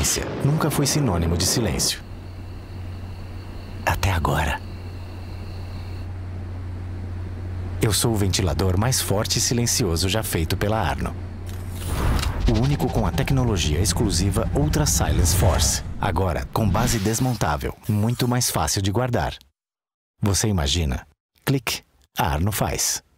potência nunca foi sinônimo de silêncio. Até agora. Eu sou o ventilador mais forte e silencioso já feito pela Arno. O único com a tecnologia exclusiva Ultra Silence Force. Agora, com base desmontável, muito mais fácil de guardar. Você imagina? Clique, a Arno faz.